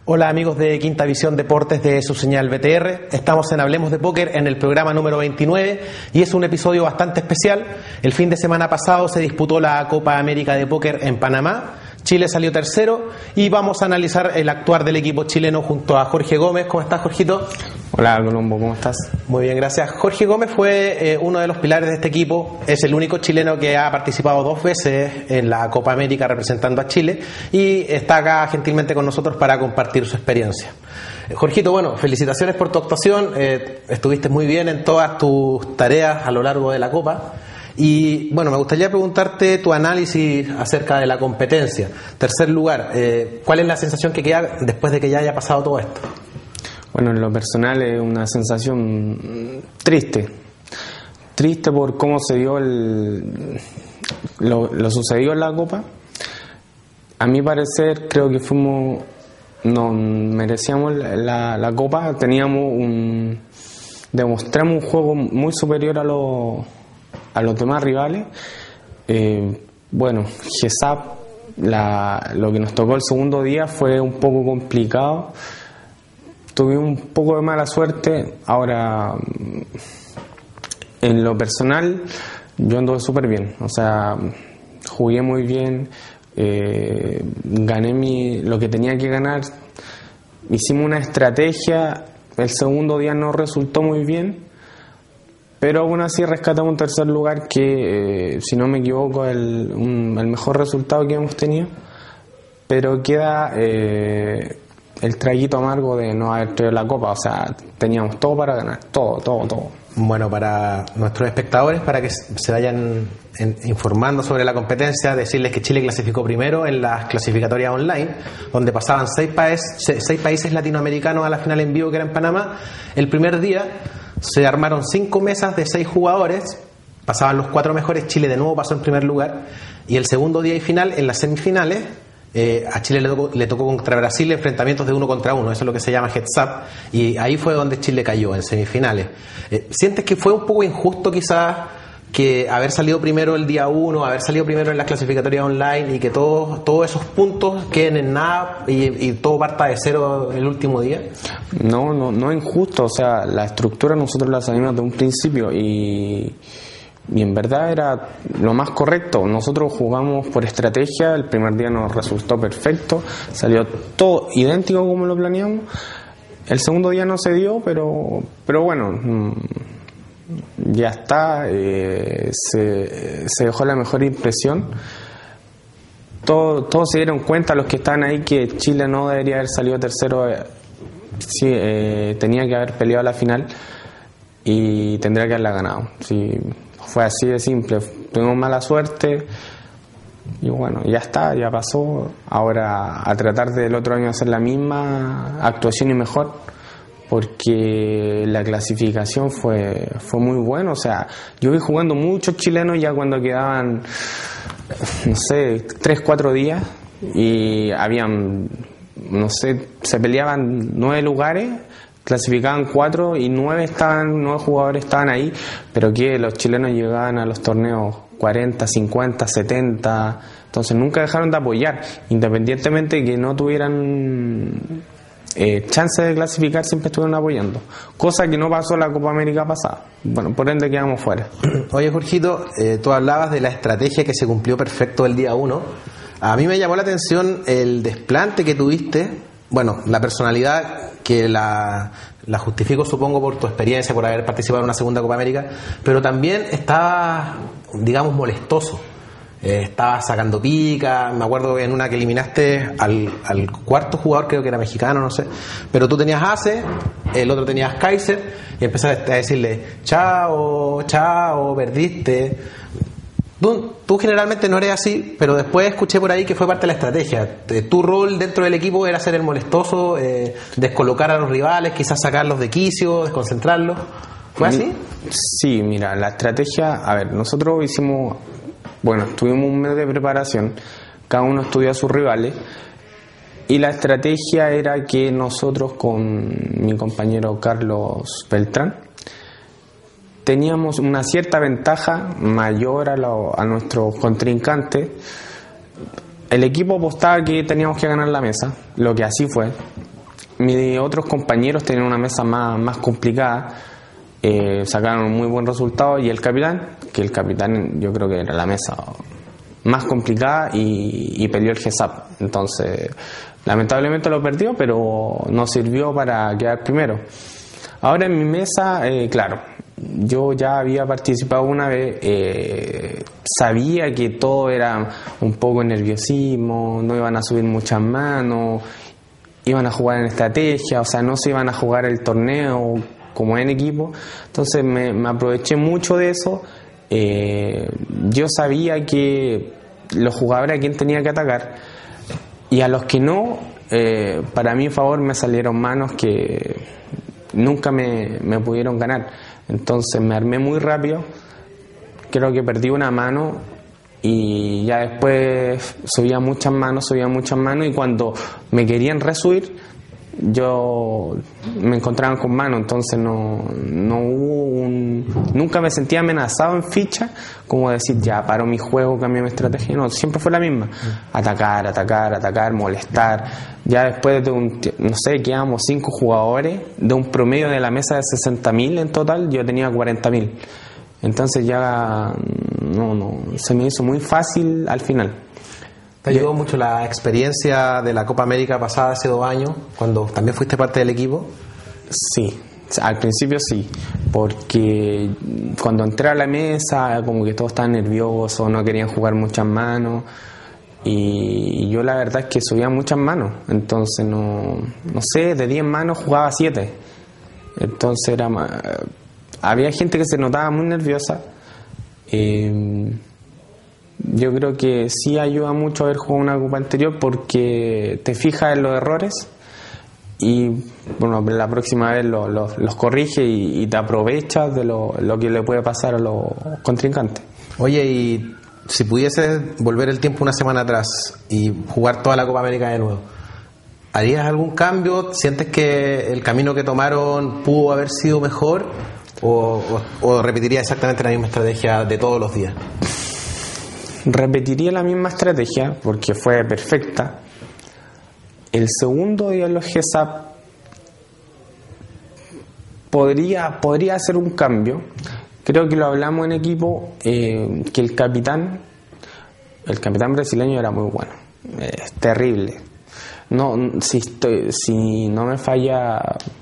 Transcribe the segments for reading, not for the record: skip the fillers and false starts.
Hola amigos de Quinta Visión Deportes de su señal BTR, estamos en Hablemos de Póker en el programa número 29 y es un episodio bastante especial. El fin de semana pasado se disputó la Copa América de Póker en Panamá, Chile salió tercero y vamos a analizar el actuar del equipo chileno junto a Jorge Gómez. ¿Cómo estás, Jorgito? Hola Colombo, ¿cómo estás? Muy bien, gracias. Jorge Gómez fue uno de los pilares de este equipo, es el único chileno que ha participado 2 veces en la Copa América representando a Chile y está acá gentilmente con nosotros para compartir su experiencia. Jorgito, bueno, felicitaciones por tu actuación, estuviste muy bien en todas tus tareas a lo largo de la Copa. Y bueno, me gustaría preguntarte tu análisis acerca de la competencia. Tercer lugar, ¿cuál es la sensación que queda después de que ya haya pasado todo esto? Bueno, en lo personal es una sensación triste por cómo se dio lo sucedido en la Copa. A mi parecer creo que no merecíamos la Copa, demostramos un juego muy superior a los demás rivales. Bueno, GESAP, lo que nos tocó el segundo día fue un poco complicado. Tuve un poco de mala suerte. Ahora, en lo personal, yo anduve súper bien. O sea, jugué muy bien, gané lo que tenía que ganar. Hicimos una estrategia. El segundo día no resultó muy bien, pero aún así rescatamos un tercer lugar que, si no me equivoco, el mejor resultado que hemos tenido. Pero queda el traguito amargo de no haber traído la Copa. O sea, teníamos todo para ganar, todo. Bueno, para nuestros espectadores, para que se vayan informando sobre la competencia, decirles que Chile clasificó primero en las clasificatorias online, donde pasaban 6 países latinoamericanos a la final en vivo, que era en Panamá. El primer día se armaron 5 mesas de 6 jugadores, pasaban los 4 mejores, Chile de nuevo pasó en primer lugar, y el segundo día y final, en las semifinales, a Chile le tocó contra Brasil enfrentamientos de 1 contra 1, eso es lo que se llama heads up, y ahí fue donde Chile cayó, en semifinales. ¿Sientes que fue un poco injusto quizás que haber salido primero el día 1, haber salido primero en las clasificatorias online y que todos esos puntos queden en nada y todo parta de cero el último día? No es injusto. O sea, la estructura nosotros la sabíamos de un principio y en verdad era lo más correcto. Nosotros jugamos por estrategia, el primer día nos resultó perfecto, salió todo idéntico como lo planeamos. El segundo día no se dio, pero bueno, ya está, se dejó la mejor impresión. Todos se dieron cuenta, los que estaban ahí, que Chile no debería haber salido tercero. Sí, tenía que haber peleado la final y tendría que haberla ganado. Sí, fue así de simple. Tuvimos mala suerte y bueno, ya está, ya pasó. Ahora a tratar del otro año hacer la misma actuación y mejor, porque la clasificación fue muy buena. O sea, yo vi jugando muchos chilenos ya cuando quedaban, no sé, 3-4 días y habían, no sé, se peleaban 9 lugares, clasificaban 4 y 9 jugadores estaban ahí, pero que los chilenos llegaban a los torneos 40, 50, 70, entonces nunca dejaron de apoyar, independientemente de que no tuvieran chance de clasificar, siempre estuvieron apoyando, cosa que no pasó en la Copa América pasada. Bueno, por ende quedamos fuera. Oye, Jorgito, tú hablabas de la estrategia que se cumplió perfecto el día 1. A mí me llamó la atención el desplante que tuviste. Bueno, la personalidad que la justifico, supongo, por tu experiencia, por haber participado en una segunda Copa América, pero también estaba, digamos, molestoso. Estaba sacando pica. Me acuerdo en una que eliminaste al cuarto jugador, creo que era mexicano, no sé, pero tú tenías Ace, el otro tenías Kaiser, y empezaste a decirle chao, perdiste. Tú generalmente no eres así, pero después escuché por ahí que fue parte de la estrategia. Tu rol dentro del equipo era ser el molestoso, descolocar a los rivales, quizás sacarlos de quicio, desconcentrarlos. ¿Fue así? Sí, mira, la estrategia, a ver, nosotros tuvimos un mes de preparación, cada uno estudió a sus rivales, y la estrategia era que nosotros con mi compañero Carlos Beltrán teníamos una cierta ventaja mayor a nuestros contrincantes. El equipo apostaba que teníamos que ganar la mesa, lo que así fue. mis otros compañeros tenían una mesa más complicada, sacaron un muy buen resultado, y el capitán yo creo que era la mesa más complicada y peleó el GESAP. Entonces lamentablemente lo perdió, pero nos sirvió para quedar primero. Ahora en mi mesa, claro, yo ya había participado una vez, sabía que todo era un poco nerviosismo, no iban a subir muchas manos, iban a jugar en estrategia, o sea, no se iban a jugar el torneo como en equipo. Entonces me aproveché mucho de eso. Yo sabía que los jugadores a quien tenía que atacar, y a los que no, para mi favor me salieron manos que nunca me pudieron ganar. Entonces me armé muy rápido, creo que perdí una mano y ya después subía muchas manos, y cuando me querían resubir yo me encontraban con mano. Entonces no hubo nunca me sentía amenazado en ficha como decir ya paro mi juego, cambio mi estrategia. No, siempre fue la misma: atacar, molestar. Ya después de no sé, quedamos 5 jugadores de un promedio de la mesa de 60.000 en total, yo tenía 40.000. Entonces ya no se me hizo muy fácil al final. ¿Te ayudó mucho la experiencia de la Copa América pasada hace 2 años, cuando también fuiste parte del equipo? Sí, al principio sí, porque cuando entré a la mesa como que todos estaban nerviosos, no querían jugar muchas manos, y yo la verdad es que subía muchas manos. Entonces no sé, de 10 manos jugaba 7. Entonces había gente que se notaba muy nerviosa. Yo creo que sí ayuda mucho haber jugado una copa anterior, porque te fijas en los errores y bueno, la próxima vez los corrige y te aprovechas de lo que le puede pasar a los contrincantes. Oye, y si pudieses volver el tiempo una semana atrás y jugar toda la Copa América de nuevo, ¿harías algún cambio? ¿Sientes que el camino que tomaron pudo haber sido mejor o repetirías exactamente la misma estrategia de todos los días? Repetiría la misma estrategia porque fue perfecta. El segundo día en los GESAP podría hacer un cambio. Creo que lo hablamos en equipo, que el capitán brasileño era muy bueno, es terrible. Si no me falla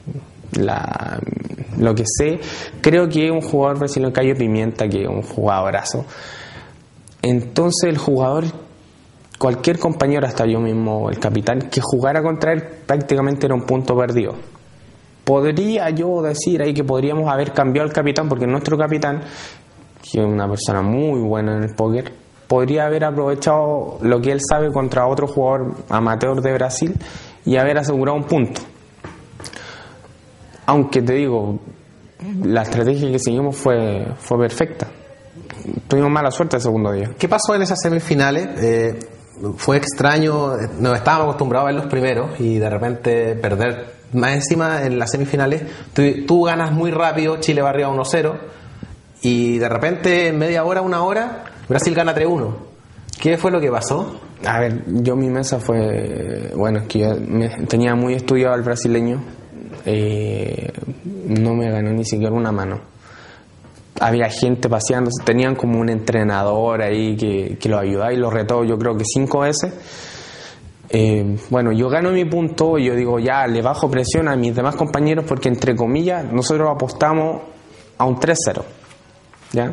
lo que sé, creo que es un jugador brasileño, Caio Pimenta, que es un jugadorazo. Entonces el jugador, cualquier compañero, hasta yo mismo, el capitán, que jugara contra él prácticamente era un punto perdido. Podría yo decir ahí que podríamos haber cambiado al capitán, porque nuestro capitán, que es una persona muy buena en el póker, podría haber aprovechado lo que él sabe contra otro jugador amateur de Brasil y haber asegurado un punto. Aunque te digo, la estrategia que seguimos fue perfecta. Tuvimos mala suerte el segundo día. ¿Qué pasó en esas semifinales? Fue extraño, nos estábamos acostumbrados a ver los primeros y de repente perder. Más encima en las semifinales tú ganas muy rápido, Chile va arriba 1-0 y de repente en media hora, 1 hora, Brasil gana 3-1. ¿Qué fue lo que pasó? A ver, mi mesa fue... Bueno, es que yo tenía muy estudiado al brasileño. No me ganó ni siquiera una mano. Había gente paseándose, tenían como un entrenador ahí que los ayudaba y los retó yo creo que 5 veces. Bueno, yo gano mi punto y yo digo ya, le bajo presión a mis demás compañeros porque entre comillas nosotros apostamos a un 3-0, ¿ya?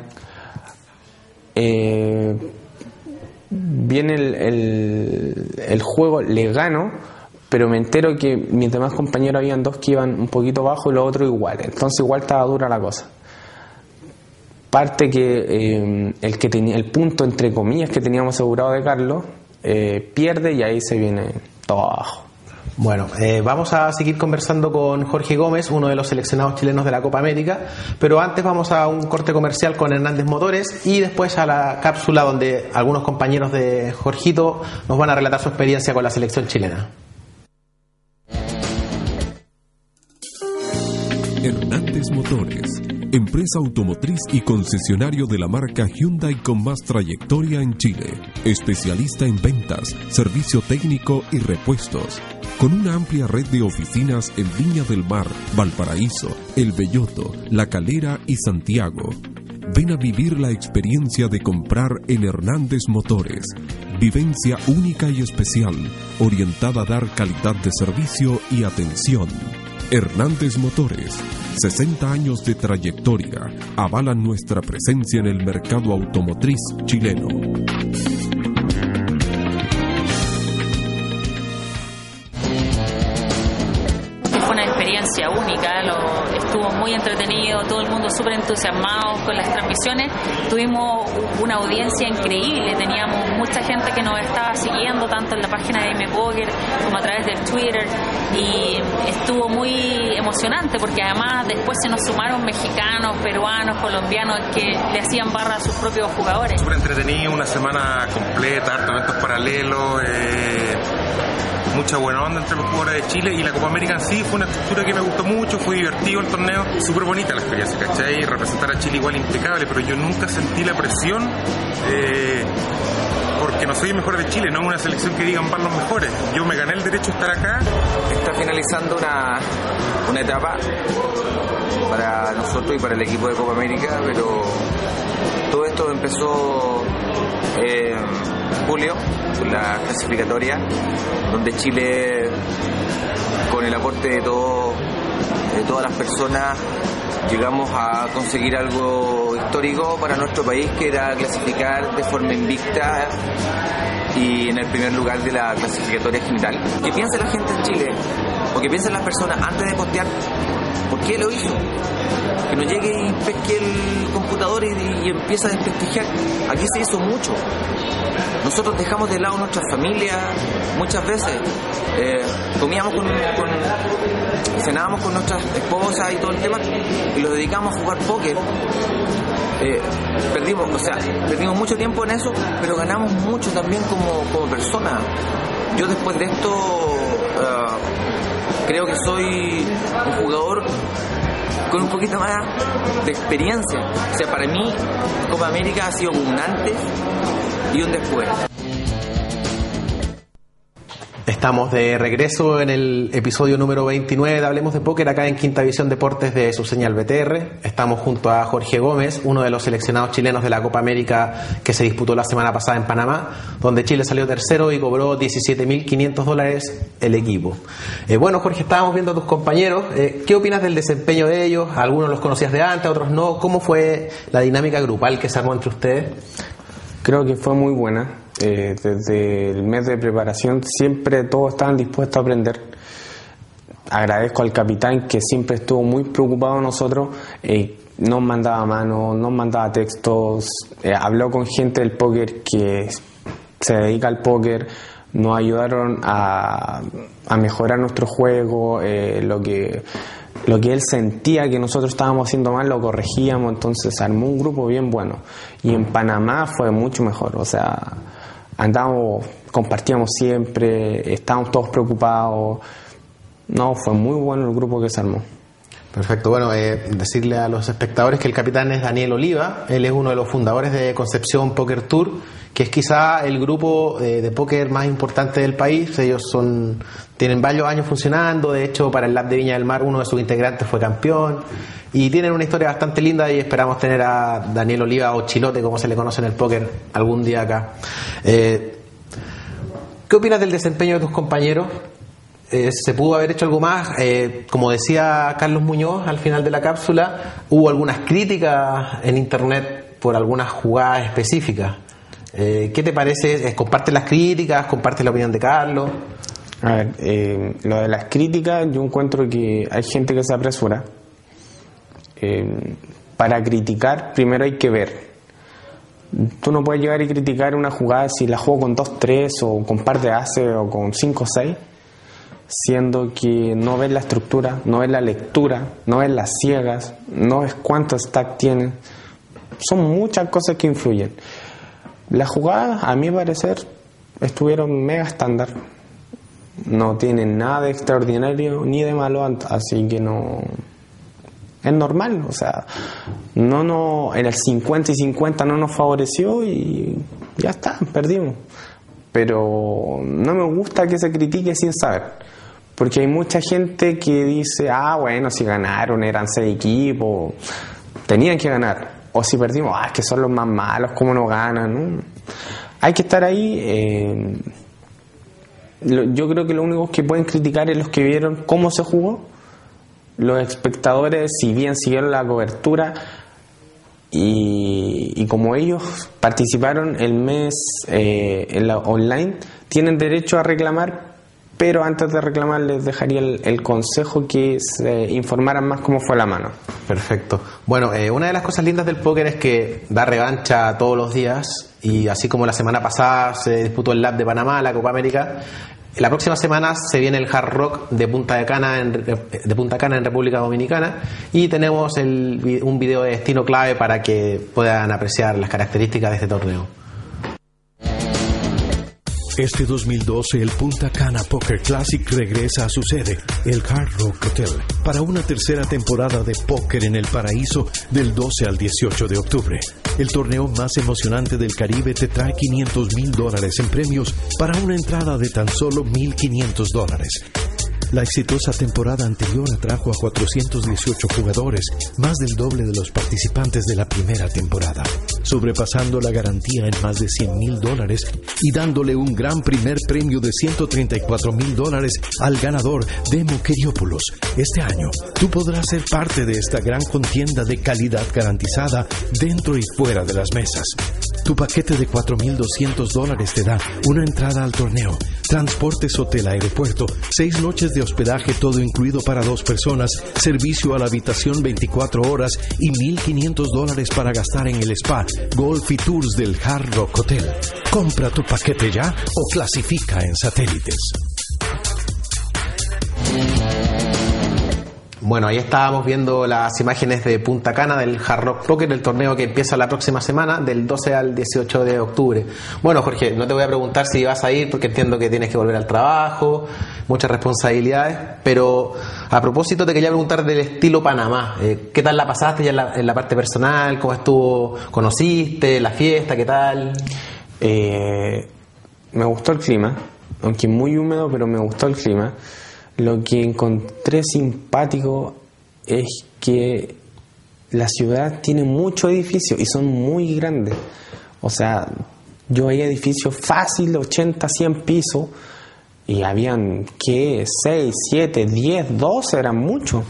Viene el juego, le gano, pero me entero que mis demás compañeros habían 2 que iban un poquito bajo y los otros igual, entonces igual estaba dura la cosa. Parte que el que tenía el punto entre comillas que teníamos asegurado de Carlos pierde y ahí se viene todo abajo. Bueno, vamos a seguir conversando con Jorge Gómez, uno de los seleccionados chilenos de la Copa América, pero antes vamos a un corte comercial con Hernández Motores y después a la cápsula donde algunos compañeros de Jorgito nos van a relatar su experiencia con la selección chilena. Hernández Motores, empresa automotriz y concesionario de la marca Hyundai con más trayectoria en Chile, especialista en ventas, servicio técnico y repuestos, con una amplia red de oficinas en Viña del Mar, Valparaíso, El Belloto, La Calera y Santiago. Ven a vivir la experiencia de comprar en Hernández Motores. Vivencia única y especial, orientada a dar calidad de servicio y atención. Hernández Motores, 60 años de trayectoria, avalan nuestra presencia en el mercado automotriz chileno. Fue una experiencia única, estuvo muy entretenido, todo el mundo súper entusiasmado con las transmisiones. Tuvimos una audiencia increíble, teníamos mucha gente que nos estaba siguiendo tanto en la página de MPoker como a través del Twitter, y estuvo muy emocionante porque además después se nos sumaron mexicanos, peruanos, colombianos que le hacían barra a sus propios jugadores. Súper entretenido, una semana completa, hartos eventos paralelos, mucha buena onda entre los jugadores de Chile, y la Copa América en sí fue una estructura que me gustó mucho, fue divertido el torneo, súper bonita la experiencia, ¿cachai? Representar a Chile igual impecable, pero yo nunca sentí la presión porque no soy el mejor de Chile, no es una selección que digan van los mejores, yo me gané el derecho a estar acá. Está finalizando una etapa para nosotros y para el equipo de Copa América, pero todo esto empezó en julio, con la clasificatoria, donde Chile, con el aporte de todas las personas, llegamos a conseguir algo histórico para nuestro país, que era clasificar de forma invicta y en el primer lugar de la clasificatoria general. ¿Qué piensa la gente en Chile? ¿O qué piensan las personas antes de postear? ¿Por qué lo hizo? Que no llegue y pesque el computador y empieza a desprestigiar. Aquí se hizo mucho. Nosotros dejamos de lado nuestra familia muchas veces. Cenábamos con nuestras esposas y todo el tema, y lo dedicamos a jugar póker. Perdimos mucho tiempo en eso, pero ganamos mucho también como personas. Yo después de esto creo que soy un jugador con un poquito más de experiencia. O sea, para mí Copa América ha sido un antes y un después. Estamos de regreso en el episodio número 29 de Hablemos de Póker, acá en Quinta Visión Deportes de su señal BTR. Estamos junto a Jorge Gómez, uno de los seleccionados chilenos de la Copa América que se disputó la semana pasada en Panamá, donde Chile salió tercero y cobró $17.500 el equipo. Bueno, Jorge, estábamos viendo a tus compañeros. ¿Qué opinas del desempeño de ellos? Algunos los conocías de antes, otros no. ¿Cómo fue la dinámica grupal que se armó entre ustedes? Creo que fue muy buena. Desde el mes de preparación siempre todos estaban dispuestos a aprender. Agradezco al capitán, que siempre estuvo muy preocupado de nosotros, nos mandaba manos, nos mandaba textos, habló con gente del póker que se dedica al póker, nos ayudaron a mejorar nuestro juego, lo que él sentía que nosotros estábamos haciendo mal lo corregíamos, entonces se armó un grupo bien bueno. Y en Panamá fue mucho mejor, o sea, compartíamos siempre, estábamos todos preocupados. No, fue muy bueno el grupo que se armó. Perfecto, bueno, decirle a los espectadores que el capitán es Daniel Oliva. Él es uno de los fundadores de Concepción Poker Tour, que es quizá el grupo de póker más importante del país. Ellos tienen varios años funcionando. De hecho, para el Lab de Viña del Mar uno de sus integrantes fue campeón, y tienen una historia bastante linda, y esperamos tener a Daniel Oliva, o Chilote como se le conoce en el póker, algún día acá. ¿Qué opinas del desempeño de tus compañeros? ¿Se pudo haber hecho algo más? Como decía Carlos Muñoz al final de la cápsula, hubo algunas críticas en internet por algunas jugadas específicas. ¿Qué te parece? ¿Compartes las críticas? ¿Compartes la opinión de Carlos? A ver, lo de las críticas, yo encuentro que hay gente que se apresura. Para criticar, primero hay que ver. Tú no puedes llegar y criticar una jugada si la juego con 2-3 o con par de aces o con 5-6, siendo que no ves la estructura, no ves la lectura, no ves las ciegas, no ves cuánto stack tienen. Son muchas cosas que influyen. Las jugadas, a mi parecer, estuvieron mega estándar. No tienen nada de extraordinario ni de malo, así que no es normal, o sea, no en el 50 y 50 no nos favoreció y ya está, perdimos. Pero no me gusta que se critique sin saber, porque hay mucha gente que dice, bueno, si ganaron, eran 6 equipos, tenían que ganar. O si perdimos, es que son los más malos, ¿cómo no ganan? ¿No? Hay que estar ahí. Yo creo que lo único que pueden criticar es los que vieron cómo se jugó. Los espectadores, si bien siguieron la cobertura, y como ellos participaron el mes en la online, tienen derecho a reclamar, pero antes de reclamar les dejaría el consejo que se informaran más cómo fue la mano. Perfecto. Bueno, una de las cosas lindas del póker es que da revancha todos los días, y así como la semana pasada se disputó el Lab de Panamá, la Copa América, la próxima semana se viene el Hard Rock de Punta Cana en República Dominicana, y tenemos un video de destino clave para que puedan apreciar las características de este torneo. Este 2012 el Punta Cana Poker Classic regresa a su sede, el Hard Rock Hotel, para una tercera temporada de póker en el paraíso del 12 al 18 de octubre. El torneo más emocionante del Caribe te trae $500,000 en premios para una entrada de tan solo $1,500. La exitosa temporada anterior atrajo a 418 jugadores, más del doble de los participantes de la primera temporada, sobrepasando la garantía en más de $100,000 y dándole un gran primer premio de $134,000 al ganador, Demo Keriopoulos. Este año, tú podrás ser parte de esta gran contienda de calidad garantizada dentro y fuera de las mesas. Tu paquete de $4,200 te da una entrada al torneo, transportes hotel-aeropuerto, 6 noches de hospedaje todo incluido para 2 personas, servicio a la habitación 24 horas y $1,500 para gastar en el spa, golf y tours del Hard Rock Hotel. Compra tu paquete ya o clasifica en satélites. Bueno, ahí estábamos viendo las imágenes de Punta Cana del Hard Rock Poker, el torneo que empieza la próxima semana, del 12 al 18 de octubre. Bueno, Jorge, no te voy a preguntar si vas a ir, porque entiendo que tienes que volver al trabajo, muchas responsabilidades, pero a propósito te quería preguntar del estilo Panamá. ¿Qué tal la pasaste ya en la parte personal? ¿Cómo estuvo? ¿Conociste la fiesta? ¿Qué tal? Me gustó el clima, aunque muy húmedo, pero me gustó el clima. Lo que encontré simpático es que la ciudad tiene muchos edificios y son muy grandes. O sea, yo veía edificios fácil de 80, 100 pisos y habían, 6, 7, 10, 12, eran muchos.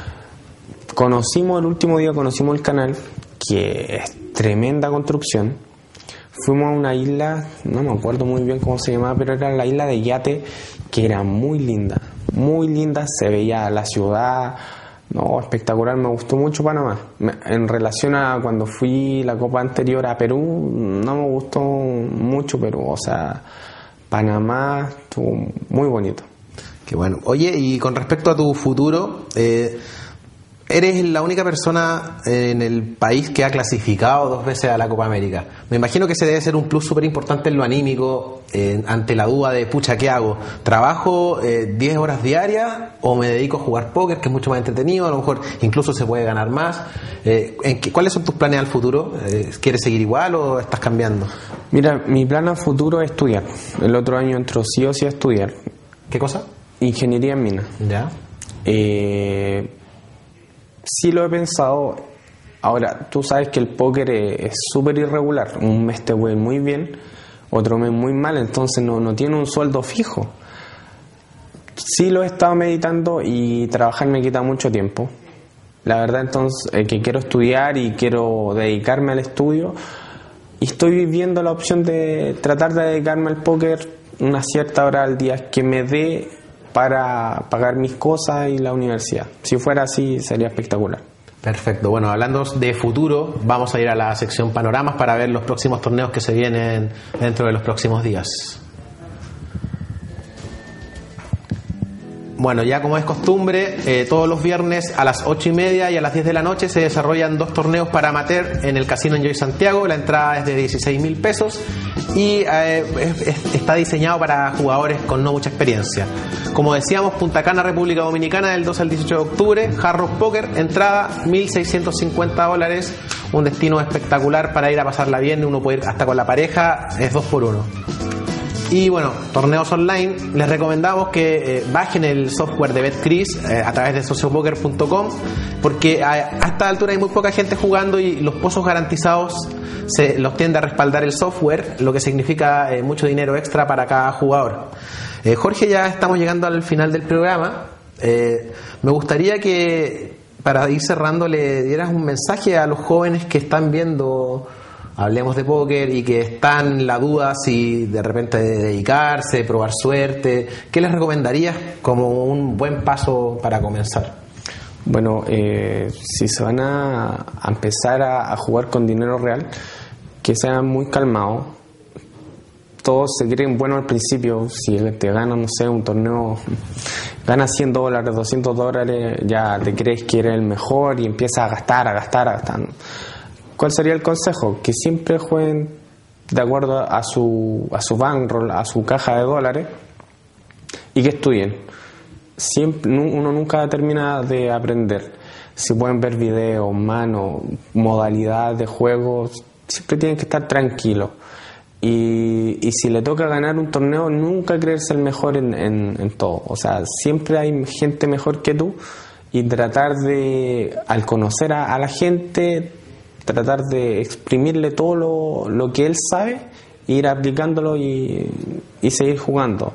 El último día conocimos el canal, que es tremenda construcción. Fuimos a una isla, no me acuerdo muy bien cómo se llamaba, pero era la isla de Yate, que era muy linda, se veía la ciudad, espectacular, me gustó mucho Panamá. En relación a cuando fui la Copa anterior a Perú, no me gustó mucho Perú, o sea, Panamá estuvo muy bonito. Qué bueno. Oye, y con respecto a tu futuro, eres la única persona en el país que ha clasificado 2 veces a la Copa América. Me imagino que ese debe ser un plus súper importante en lo anímico, ante la duda de, pucha, ¿qué hago? ¿Trabajo 10 horas diarias o me dedico a jugar póker, que es mucho más entretenido? A lo mejor incluso se puede ganar más. ¿Cuáles son tus planes al futuro? ¿Quieres seguir igual o estás cambiando? Mira, mi plan al futuro es estudiar. El otro año entro sí o sí a estudiar. ¿Qué cosa? Ingeniería en minas. Ya. Sí lo he pensado. Ahora, tú sabes que el póker es súper irregular. Un mes te puede ir muy bien, otro mes muy mal, entonces no tiene un sueldo fijo. Sí lo he estado meditando y trabajar me quita mucho tiempo. La verdad, entonces, que quiero estudiar y quiero dedicarme al estudio, y estoy viendo la opción de tratar de dedicarme al póker una cierta hora al día que me dé para pagar mis cosas y la universidad. Si fuera así, sería espectacular. Perfecto. Bueno, hablando de futuro, vamos a ir a la sección Panoramas para ver los próximos torneos que se vienen dentro de los próximos días. Bueno, ya como es costumbre, todos los viernes a las 8:30 y a las 10 de la noche se desarrollan 2 torneos para amateur en el Casino Enjoy Santiago. La entrada es de 16.000 pesos y está diseñado para jugadores con no mucha experiencia. Como decíamos, Punta Cana, República Dominicana, del 12 al 18 de octubre, Hard Rock Poker, entrada $1.650, un destino espectacular para ir a pasarla bien, uno puede ir hasta con la pareja, es 2x1. Y bueno, torneos online, les recomendamos que bajen el software de BetCris a través de sociopoker.com, porque a esta altura hay muy poca gente jugando y los pozos garantizados los tiende a respaldar el software, lo que significa mucho dinero extra para cada jugador. Jorge, ya estamos llegando al final del programa. Me gustaría que, para ir cerrando, le dieras un mensaje a los jóvenes que están viendo Hablemos de Póker y que están en la duda si de repente dedicarse, probar suerte. ¿Qué les recomendarías como un buen paso para comenzar? Bueno, si se van a empezar a jugar con dinero real, que sean muy calmados. Todos se creen buenos al principio. Si te ganan, no sé, un torneo, ganas $100, $200, ya te crees que eres el mejor y empiezas a gastar. ¿Cuál sería el consejo? Que siempre jueguen de acuerdo a su bankroll, a su caja de dólares, y que estudien. Uno nunca termina de aprender. Si pueden ver videos, manos, modalidades de juegos, siempre tienen que estar tranquilos. Y si le toca ganar un torneo, nunca creerse el mejor en todo. O sea, siempre hay gente mejor que tú, y tratar de, al conocer a la gente, tratar de exprimirle todo lo que él sabe, ir aplicándolo y seguir jugando.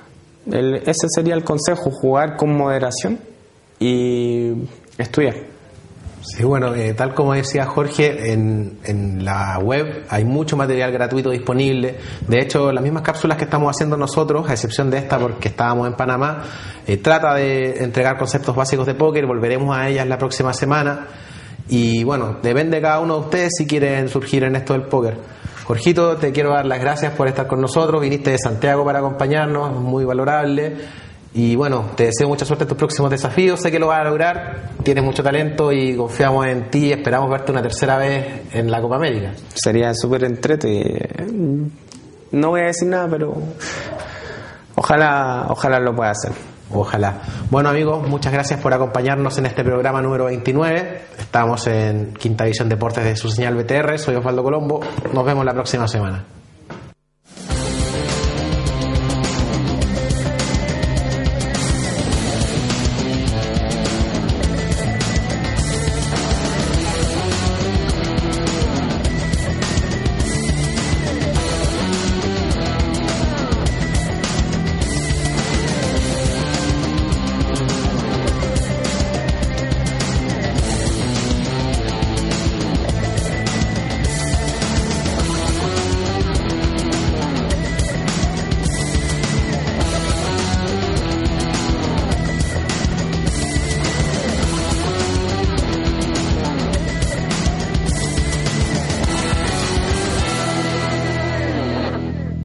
Ese sería el consejo: jugar con moderación y estudiar. Sí, bueno, tal como decía Jorge, en la web hay mucho material gratuito disponible. De hecho, las mismas cápsulas que estamos haciendo nosotros, a excepción de esta porque estábamos en Panamá, trata de entregar conceptos básicos de póker. Volveremos a ellas la próxima semana. Y bueno, depende de cada uno de ustedes si quieren surgir en esto del póker. Jorgito, te quiero dar las gracias por estar con nosotros. Viniste de Santiago para acompañarnos, muy valorable. Y bueno, te deseo mucha suerte en tus próximos desafíos. Sé que lo vas a lograr, tienes mucho talento y confiamos en ti. Esperamos verte una tercera vez en la Copa América. Sería súper entrete. No voy a decir nada, pero ojalá lo pueda hacer. Ojalá. Bueno, amigos, muchas gracias por acompañarnos en este programa número 29. Estamos en Quinta División Deportes de su señal BTR. Soy Osvaldo Colombo. Nos vemos la próxima semana.